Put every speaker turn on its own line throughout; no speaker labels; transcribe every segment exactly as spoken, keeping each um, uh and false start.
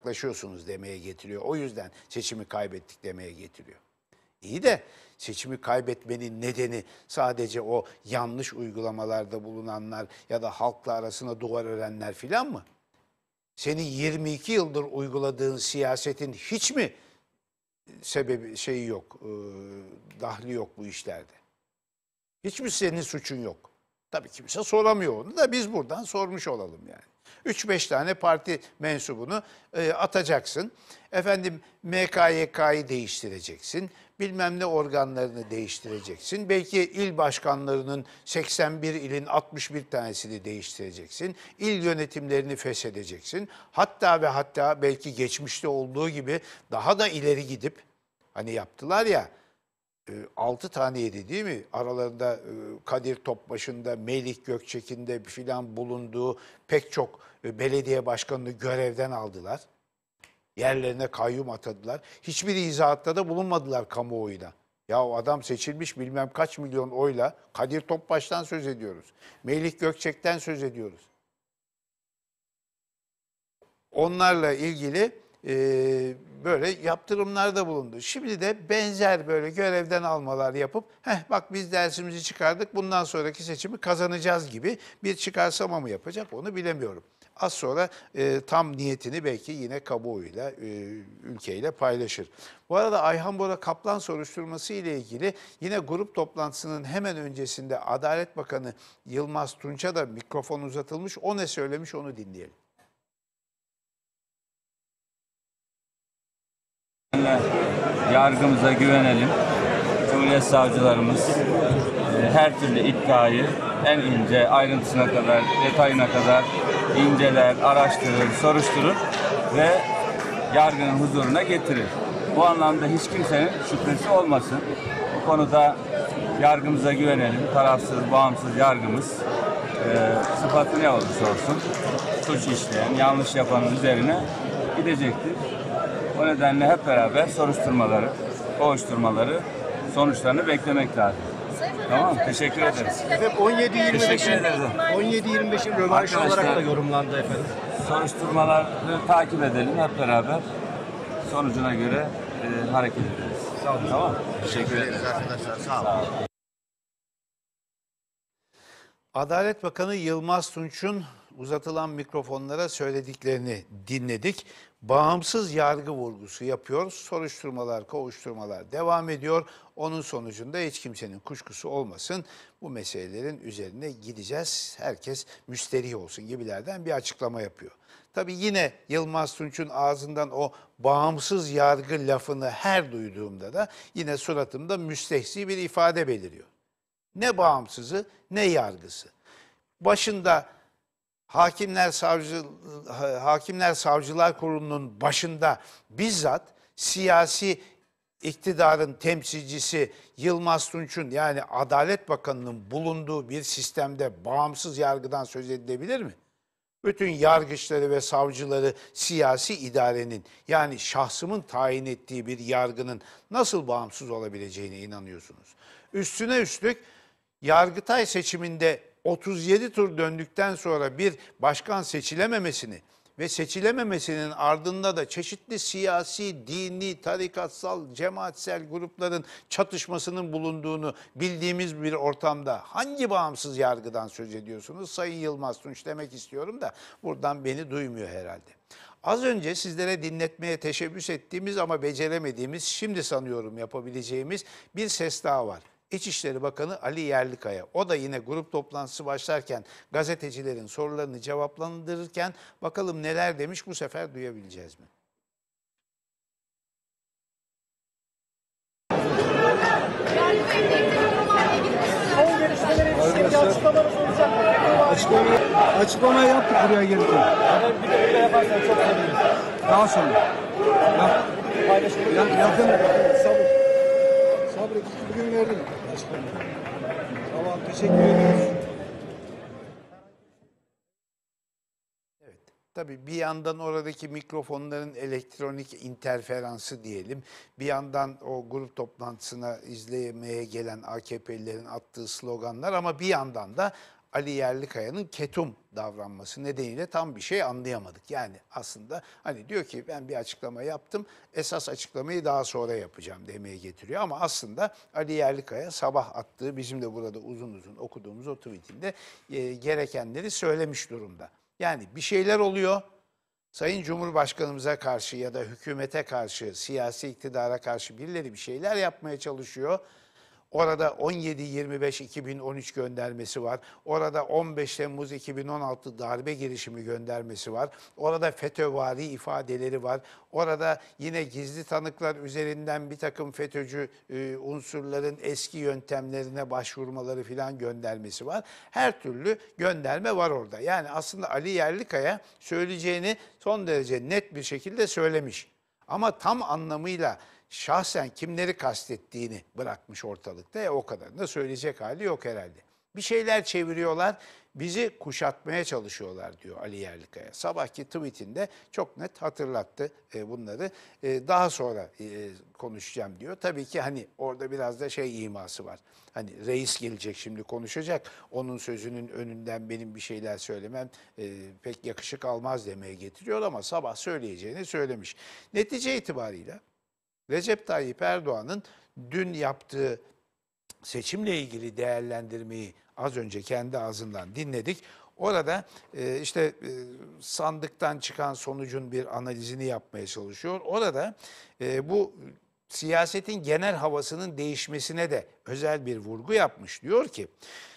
uzaklaşıyorsunuz demeye getiriyor. O yüzden seçimi kaybettik demeye getiriyor. İyi de seçimi kaybetmenin nedeni sadece o yanlış uygulamalarda bulunanlar ya da halkla arasına duvar örenler filan mı? Senin yirmi iki yıldır uyguladığın siyasetin hiç mi sebebi şeyi yok, e, dahli yok bu işlerde? Hiç mi senin suçun yok? Tabii kimse soramıyor onu da biz buradan sormuş olalım yani. üç beş tane parti mensubunu e, atacaksın. Efendim M K Y K'yı değiştireceksin. Bilmem ne organlarını değiştireceksin. Belki il başkanlarının seksen bir ilin altmış bir tanesini değiştireceksin. İl yönetimlerini feshedeceksin. Hatta ve hatta belki geçmişte olduğu gibi daha da ileri gidip hani yaptılar ya, altı taneydi değil mi? Aralarında Kadir Topbaşı'nda, Melih Gökçek'in filan bulunduğu pek çok belediye başkanını görevden aldılar. Yerlerine kayyum atadılar. Hiçbir izahatta da bulunmadılar kamuoyuna. Ya o adam seçilmiş bilmem kaç milyon oyla. Kadir Topbaş'tan söz ediyoruz. Melih Gökçek'ten söz ediyoruz. Onlarla ilgili e, böyle yaptırımlarda bulundu. Şimdi de benzer böyle görevden almalar yapıp heh bak biz dersimizi çıkardık bundan sonraki seçimi kazanacağız gibi bir çıkarsama mı yapacak onu bilemiyorum. Az sonra e, tam niyetini belki yine kamuoyuyla, e, ülkeyle paylaşır. Bu arada Ayhan Bora Kaplan soruşturması ile ilgili yine grup toplantısının hemen öncesinde Adalet Bakanı Yılmaz Tunç'a da mikrofon uzatılmış. O ne söylemiş onu dinleyelim.
Yargımıza güvenelim. Cumhuriyet savcılarımız her türlü iddiayı en ince ayrıntısına kadar, detayına kadar inceler, araştırır, soruşturur ve yargının huzuruna getirir. Bu anlamda hiç kimsenin şüphesi olmasın. Bu konuda yargımıza güvenelim. Tarafsız, bağımsız yargımız e, sıfatı ne olursa olsun suç işleyen, yanlış yapanın üzerine gidecektir. O nedenle hep beraber soruşturmaları, kovuşturmaları, sonuçlarını beklemek lazım. Tamam, teşekkür ederiz.
on yedi yirmi beşin rövanşı olarak da yorumlandı efendim.
Soruşturmaları takip edelim hep beraber. Sonucuna göre e, hareket ederiz.
Sağ olun.
Tamam, teşekkür ederiz
Arkadaşlar sağ olun. Sağ olun.
Adalet Bakanı Yılmaz Tunç'un uzatılan mikrofonlara söylediklerini dinledik. Bağımsız yargı vurgusu yapıyor. Soruşturmalar, kovuşturmalar devam ediyor. Onun sonucunda hiç kimsenin kuşkusu olmasın. Bu meselelerin üzerine gideceğiz. Herkes müsterih olsun gibilerden bir açıklama yapıyor. Tabii yine Yılmaz Tunç'un ağzından o bağımsız yargı lafını her duyduğumda da yine suratımda müstehzi bir ifade beliriyor. Ne bağımsızı ne yargısı. Başında Hakimler Savcı Hakimler Savcılar Kurulu'nun başında bizzat siyasi iktidarın temsilcisi Yılmaz Tunç'un yani Adalet Bakanı'nın bulunduğu bir sistemde bağımsız yargıdan söz edilebilir mi? Bütün yargıçları ve savcıları siyasi idarenin yani şahsımın tayin ettiği bir yargının nasıl bağımsız olabileceğine inanıyorsunuz? Üstüne üstlük Yargıtay seçiminde otuz yedi tur döndükten sonra bir başkan seçilememesini ve seçilememesinin ardında da çeşitli siyasi, dini, tarikatsal, cemaatsel grupların çatışmasının bulunduğunu bildiğimiz bir ortamda hangi bağımsız yargıdan söz ediyorsunuz? Sayın Yılmaz Tunç demek istiyorum da buradan beni duymuyor herhalde. Az önce sizlere dinletmeye teşebbüs ettiğimiz ama beceremediğimiz, şimdi sanıyorum yapabileceğimiz bir ses daha var. İçişleri Bakanı Ali Yerlikaya. O da yine grup toplantısı başlarken gazetecilerin sorularını cevaplandırırken bakalım neler demiş, bu sefer duyabileceğiz mi?
Son gelişmeleri ilgili açıklamanız olacak mı? Açıklama, açıklamayı yaptık buraya gelirken. Bir de öyle yaparsan çok seviniriz. Daha sonra. Ya, paylaşımı ya, yakın. Sabır. Sabır. Bugün verdim. Tamam, teşekkür ediyoruz.
Evet. Tabii bir yandan oradaki mikrofonların elektronik interferansı diyelim. Bir yandan o grup toplantısına izlemeye gelen A K P'lilerin attığı sloganlar ama bir yandan da Ali Yerlikaya'nın ketum davranması nedeniyle tam bir şey anlayamadık. Yani aslında hani diyor ki ben bir açıklama yaptım, esas açıklamayı daha sonra yapacağım demeye getiriyor. Ama aslında Ali Yerlikaya sabah attığı, bizim de burada uzun uzun okuduğumuz o tweetinde e, gerekenleri söylemiş durumda. Yani bir şeyler oluyor. Sayın Cumhurbaşkanımıza karşı ya da hükümete karşı, siyasi iktidara karşı birileri bir şeyler yapmaya çalışıyor. Orada on yedi yirmi beş iki bin on üç göndermesi var. Orada on beş Temmuz iki bin on altı darbe girişimi göndermesi var. Orada FETÖ'vari ifadeleri var. Orada yine gizli tanıklar üzerinden bir takım FETÖ'cü e, unsurların eski yöntemlerine başvurmaları filan göndermesi var. Her türlü gönderme var orada. Yani aslında Ali Yerlikaya söyleyeceğini son derece net bir şekilde söylemiş. Ama tam anlamıyla şahsen kimleri kastettiğini bırakmış ortalıkta. E o kadarını da söyleyecek hali yok herhalde. Bir şeyler çeviriyorlar, bizi kuşatmaya çalışıyorlar diyor Ali Yerlikaya. Sabahki tweetinde çok net hatırlattı e, bunları. E, daha sonra e, konuşacağım diyor. Tabii ki hani orada biraz da şey iması var. Hani reis gelecek şimdi konuşacak. Onun sözünün önünden benim bir şeyler söylemem e, pek yakışık almaz demeye getiriyor ama sabah söyleyeceğini söylemiş. Netice itibariyle Recep Tayyip Erdoğan'ın dün yaptığı seçimle ilgili değerlendirmeyi az önce kendi ağzından dinledik. Orada e, işte e, sandıktan çıkan sonucun bir analizini yapmaya çalışıyor. Orada e, bu siyasetin genel havasının değişmesine de özel bir vurgu yapmış. Diyor ki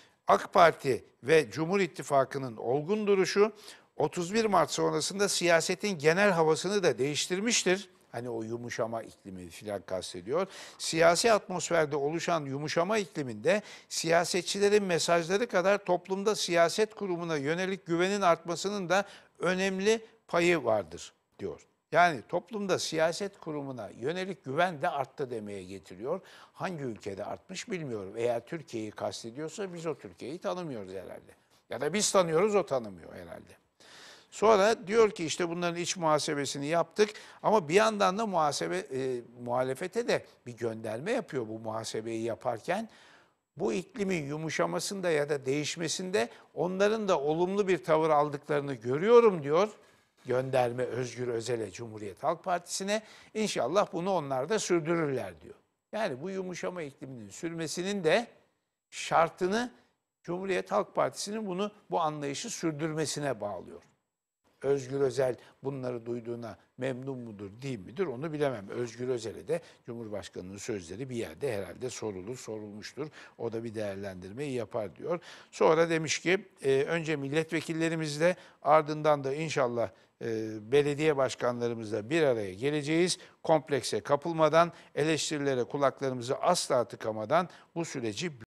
AK Parti ve Cumhur İttifakı'nın olgun duruşu otuz bir Mart sonrasında siyasetin genel havasını da değiştirmiştir. Hani o yumuşama iklimi filan kastediyor. Siyasi atmosferde oluşan yumuşama ikliminde siyasetçilerin mesajları kadar toplumda siyaset kurumuna yönelik güvenin artmasının da önemli payı vardır diyor. Yani toplumda siyaset kurumuna yönelik güven de arttı demeye getiriyor. Hangi ülkede artmış bilmiyorum. Eğer Türkiye'yi kastediyorsa biz o Türkiye'yi tanımıyoruz herhalde. Ya da biz tanıyoruz, o tanımıyor herhalde. Sonra diyor ki işte bunların iç muhasebesini yaptık ama bir yandan da muhasebe e, muhalefete de bir gönderme yapıyor bu muhasebeyi yaparken. Bu iklimin yumuşamasında ya da değişmesinde onların da olumlu bir tavır aldıklarını görüyorum diyor. Gönderme Özgür Özel'e, Cumhuriyet Halk Partisi'ne. İnşallah bunu onlar da sürdürürler diyor. Yani bu yumuşama ikliminin sürmesinin de şartını Cumhuriyet Halk Partisi'nin bunu bu anlayışı sürdürmesine bağlıyor. Özgür Özel bunları duyduğuna memnun mudur, değil midir onu bilemem. Özgür Özel'e de Cumhurbaşkanı'nın sözleri bir yerde herhalde sorulur, sorulmuştur. O da bir değerlendirmeyi yapar diyor. Sonra demiş ki e, önce milletvekillerimizle ardından da inşallah e, belediye başkanlarımızla bir araya geleceğiz. Komplekse kapılmadan, eleştirilere kulaklarımızı asla tıkamadan bu süreci